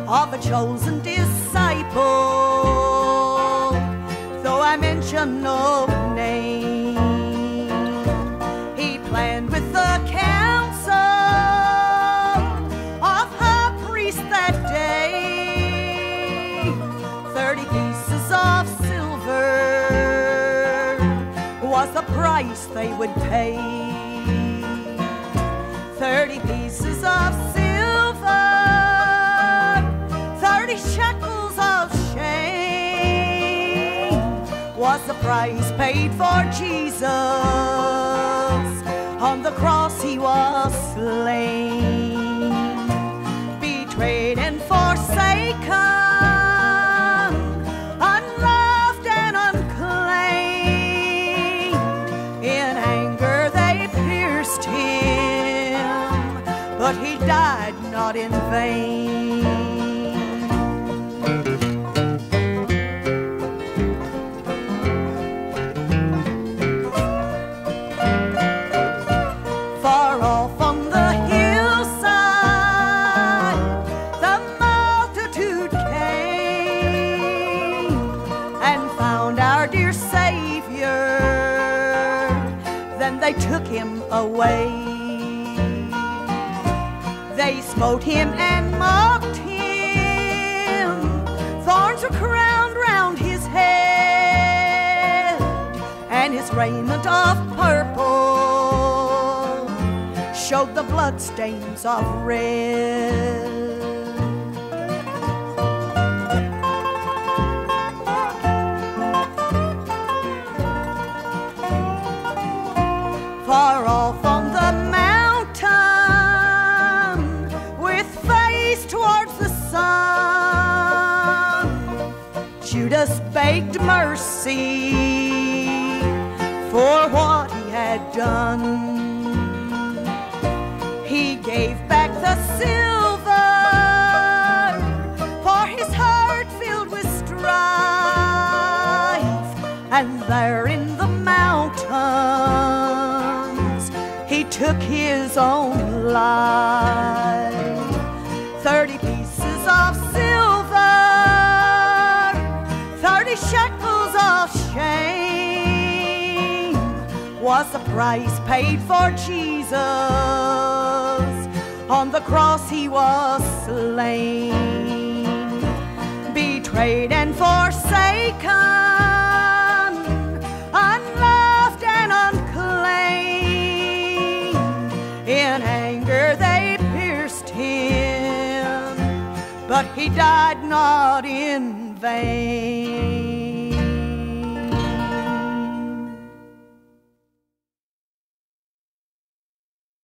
of a chosen disciple, though I mention no name. He planned with the council of high priests that day 30 pieces of silver was the price they would pay. 30 pieces of silver, 30 shekels of shame was the price paid for Jesus. On the cross he was slain, betrayed and forsaken, unloved and unclaimed. In anger they pierced him, but he died not in vain. Far off on the hillside, the multitude came and found our dear Savior. Then they took him away. They smote him and mocked him. Thorns were crowned round his head, and his raiment of purple showed the blood stains of red. Far off on the mountain, with face towards the sun, Judas begged mercy for what he had done. He gave back the silver, for his heart filled with strife, and there in the mountains he took his own life. 30 pieces of silver, 30 shekels of shame was the price paid for Jesus. On the cross he was slain, betrayed and forsaken, unloved and unclaimed. In anger they pierced him, but he died not in vain.